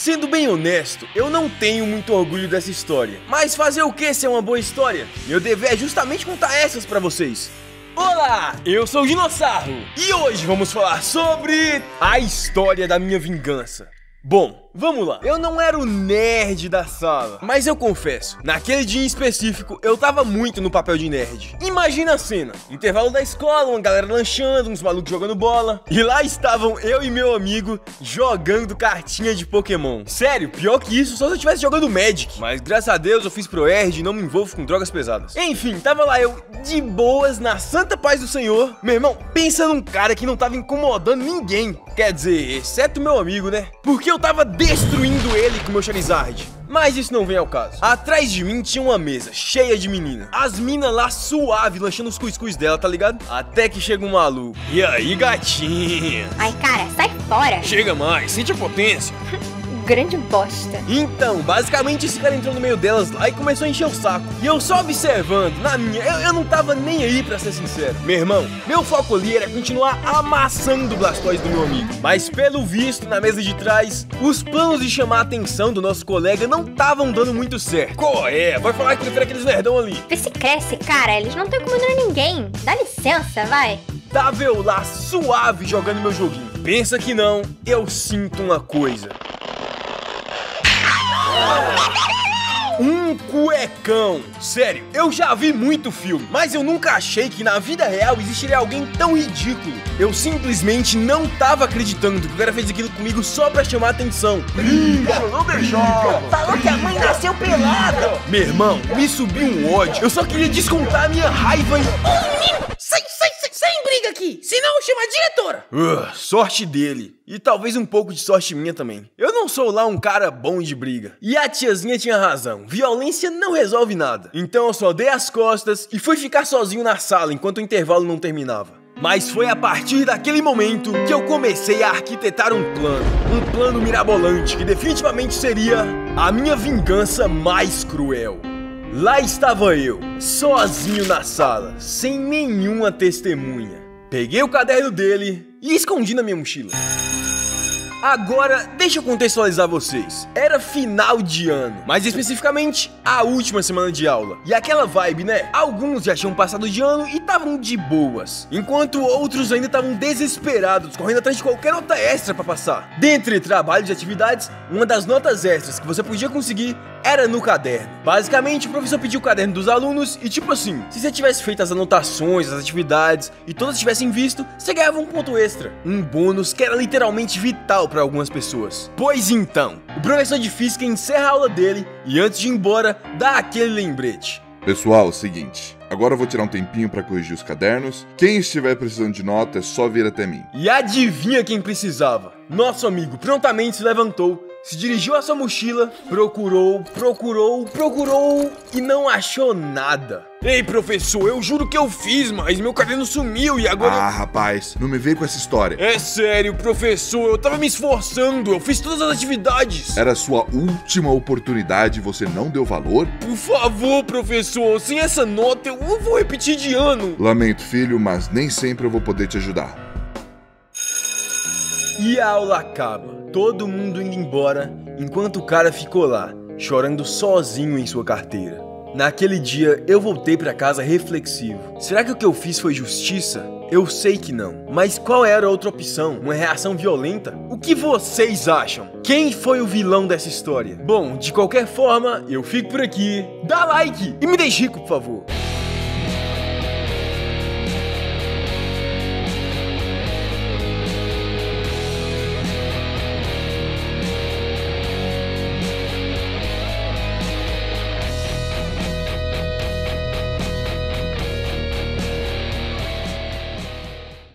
Sendo bem honesto, eu não tenho muito orgulho dessa história. Mas fazer o que se é uma boa história? Meu dever é justamente contar essas pra vocês. Olá, eu sou o Dinossauro e hoje vamos falar sobre a história da minha vingança. Bom, vamos lá. Eu não era o nerd da sala, mas eu confesso, naquele dia em específico, eu tava muito no papel de nerd. Imagina a cena, intervalo da escola, uma galera lanchando, uns malucos jogando bola. E lá estavam eu e meu amigo jogando cartinha de Pokémon. Sério, pior que isso, só se eu estivesse jogando Magic. Mas graças a Deus eu fiz ProErd e não me envolvo com drogas pesadas. Enfim, tava lá eu de boas, na santa paz do Senhor. Meu irmão, pensa num cara que não tava incomodando ninguém. Quer dizer, exceto meu amigo, né? Porque eu tava destruindo ele com meu Charizard. Mas isso não vem ao caso. Atrás de mim tinha uma mesa cheia de menina. As minas lá suave, lanchando os cuscuz dela, tá ligado? Até que chega um maluco. E aí, gatinha? Ai, cara, sai fora. Chega mais, sente a potência. Grande bosta. Então, basicamente esse cara entrou no meio delas lá e começou a encher o saco. E eu só observando, na minha, eu não tava nem aí, pra ser sincero. Meu irmão, meu foco ali era continuar amassando o Blastoise do meu amigo. Mas pelo visto, na mesa de trás, os planos de chamar a atenção do nosso colega não estavam dando muito certo. Qual é? Vai falar que prefere aqueles nerdão ali. Vê se cresce, cara. Eles não estão incomodando ninguém. Dá licença, vai. Tava eu lá, suave, jogando meu joguinho. Pensa que não, eu sinto uma coisa. Um cuecão. Sério, eu já vi muito filme, mas eu nunca achei que na vida real existiria alguém tão ridículo. Eu simplesmente não tava acreditando que o cara fez aquilo comigo só pra chamar atenção. Briga, não deixava. Falou que a mãe nasceu pelada. Meu irmão, me subiu um ódio. Eu só queria descontar a minha raiva em... Sem briga aqui, senão chama a diretora. Sorte dele. E talvez um pouco de sorte minha também. Eu não sou lá um cara bom de briga. E a tiazinha tinha razão. Violência não resolve nada. Então eu só dei as costas e fui ficar sozinho na sala enquanto o intervalo não terminava. Mas foi a partir daquele momento que eu comecei a arquitetar um plano mirabolante que definitivamente seria a minha vingança mais cruel. Lá estava eu, sozinho na sala, sem nenhuma testemunha. Peguei o caderno dele e escondi na minha mochila. Agora, deixa eu contextualizar vocês. Era final de ano, mais especificamente, a última semana de aula. E aquela vibe, né? Alguns já tinham passado de ano e estavam de boas, enquanto outros ainda estavam desesperados, correndo atrás de qualquer nota extra pra passar. Dentre trabalhos e atividades, uma das notas extras que você podia conseguir era no caderno. Basicamente, o professor pediu o caderno dos alunos e tipo assim, se você tivesse feito as anotações, as atividades e todas tivessem visto, você ganhava um ponto extra. Um bônus que era literalmente vital para algumas pessoas. Pois então, o professor de física encerra a aula dele e antes de ir embora, dá aquele lembrete. Pessoal, é o seguinte, agora eu vou tirar um tempinho pra corrigir os cadernos. Quem estiver precisando de nota é só vir até mim. E adivinha quem precisava? Nosso amigo prontamente se levantou, se dirigiu à sua mochila, procurou e não achou nada. Ei, professor, eu juro que eu fiz, mas meu caderno sumiu e agora... Ah, rapaz, não me vem com essa história. É sério, professor, eu tava me esforçando, eu fiz todas as atividades. Era a sua última oportunidade e você não deu valor? Por favor, professor, sem essa nota eu vou repetir de ano. Lamento, filho, mas nem sempre eu vou poder te ajudar. E a aula acaba, todo mundo indo embora, enquanto o cara ficou lá, chorando sozinho em sua carteira. Naquele dia, eu voltei pra casa reflexivo. Será que o que eu fiz foi justiça? Eu sei que não. Mas qual era a outra opção? Uma reação violenta? O que vocês acham? Quem foi o vilão dessa história? Bom, de qualquer forma, eu fico por aqui. Dá like e me deixe rico, por favor.